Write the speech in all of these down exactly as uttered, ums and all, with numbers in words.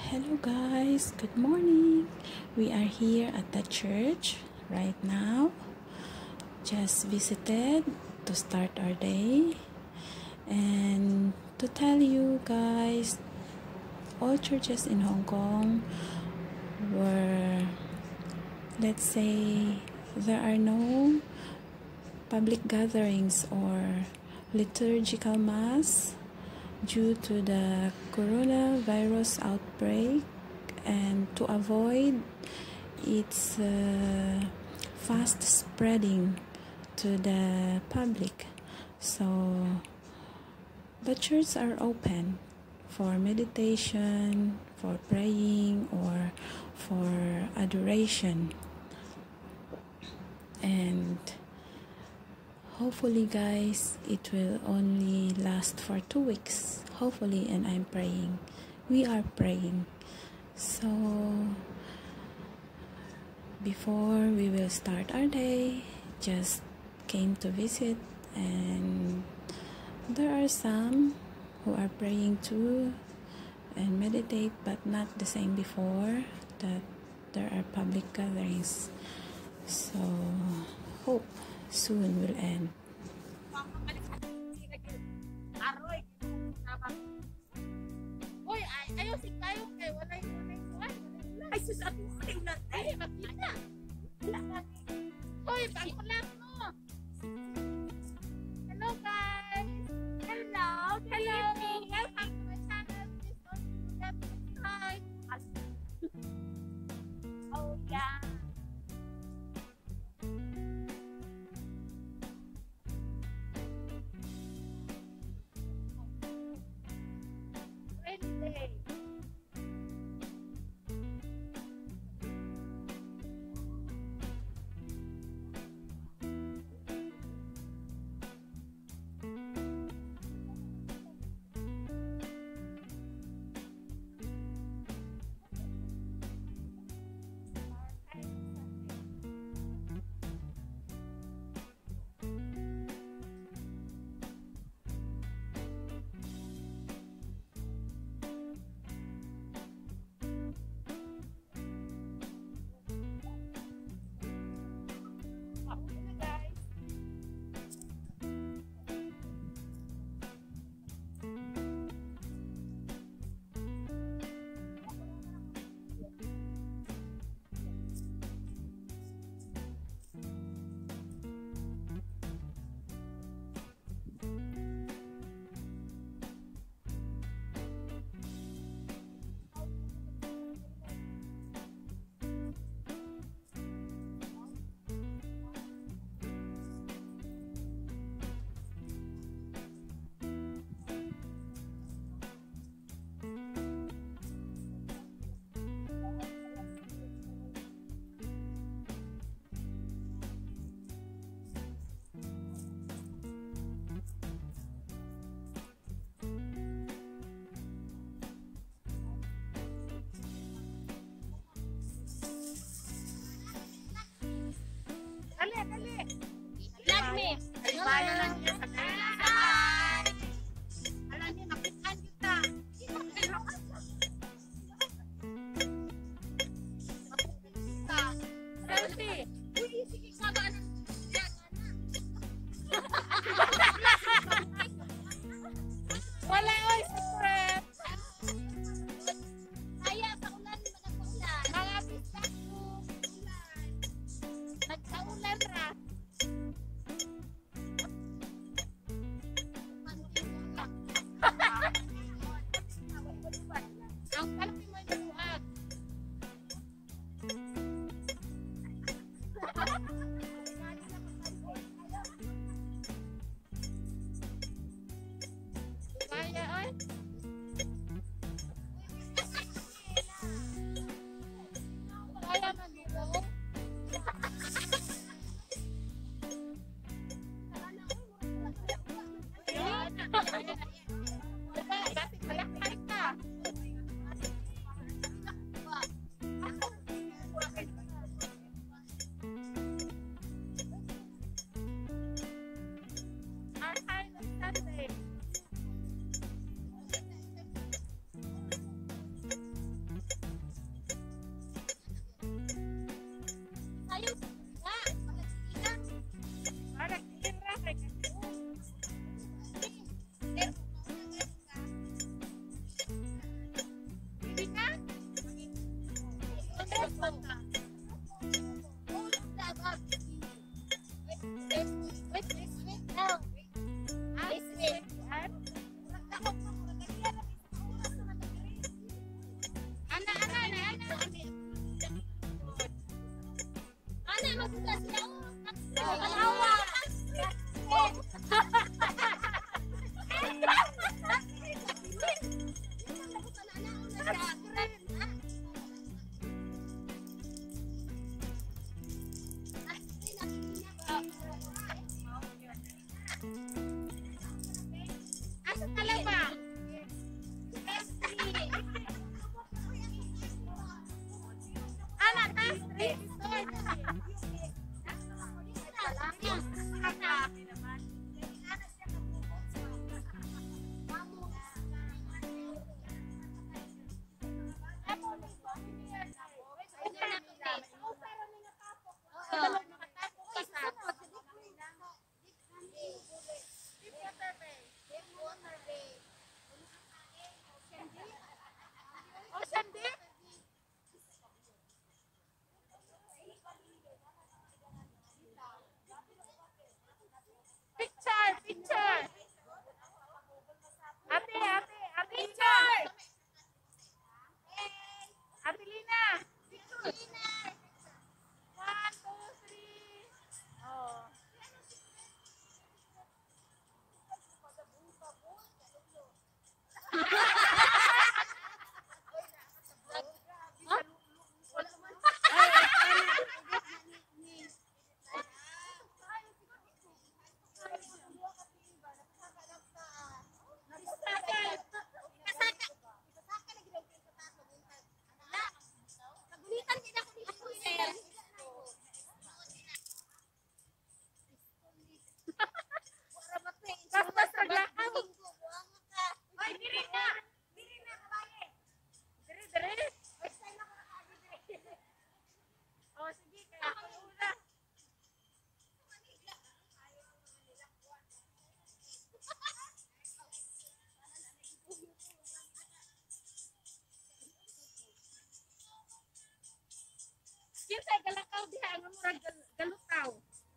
Hello guys, good morning. We are here at the church right now. Just visited to start our day and to tell you guys, all churches in Hong Kong were, let's say, there are no public gatherings or liturgical mass due to the coronavirus outbreak, and to avoid its uh, fast spreading to the public. So the churches are open for meditation, for praying, or for adoration. And hopefully guys, it will only last for two weeks. Hopefully, and I'm praying. We are praying. So before we will start our day, just came to visit, and there are some who are praying too and meditate, but not the same before that there are public gatherings. So hope soon will end. Hoy, ayaw si kayo kay walay walay kuan. Ay sus ato ay na ay makita. Hoy, pangkulat mo. Hello guys. Hello. Hello. Welcome to my channel. Please don't forget to subscribe. Oh yeah. Wednesday. Dali, dali. Vlog me. Bye na lang niya sa kanya. Bye. Alam niya, makitaan kita. Selfie. Uy, sige, sama na. Wala, oy, secret. Kaya, paulan, mga paulan. Mga bistak ko, paulan. Nagkaulan ra. Kita galakaw diha nga murag galutaw.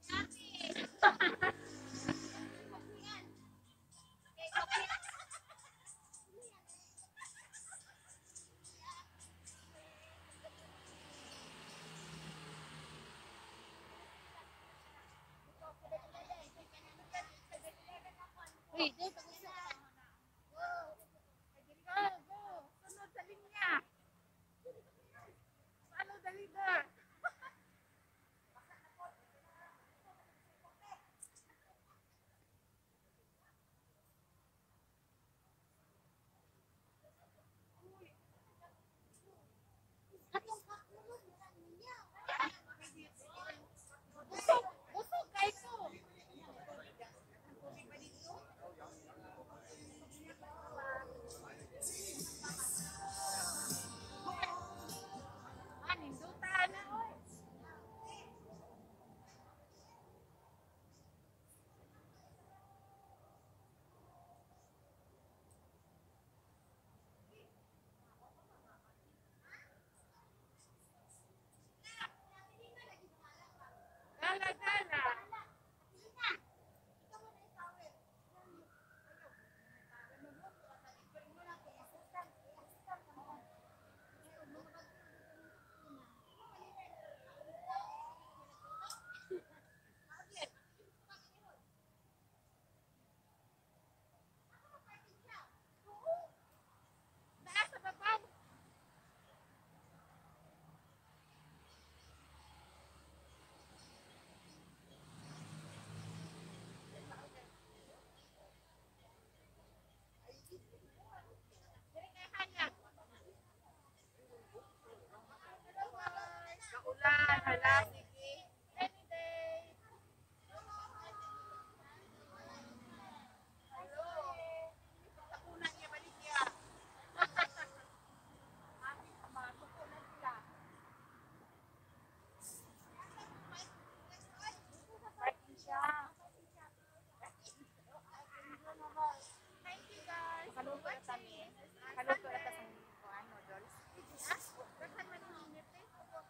Uy, dito ko sa. Go. Go, go. Sunod sa linya. Follow the leader. Busog, busog kay ko. Anin, duta na, oy. Gala, gala. Taas sa babaw. Dili kay hanya. Kaulan, hala, sige. Any day. Hello. Takunan niya balik niya. Amin ka ba? Tukunan sila. Parking siya. Thank you guys. Kaluto na kami. Kaluto na kami. Ano, Dols? Kasan man yung minute eh?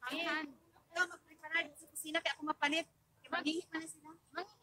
Ikaw mag-prepare sa kusina kaya ako mapalit. Kaya magiging na sila.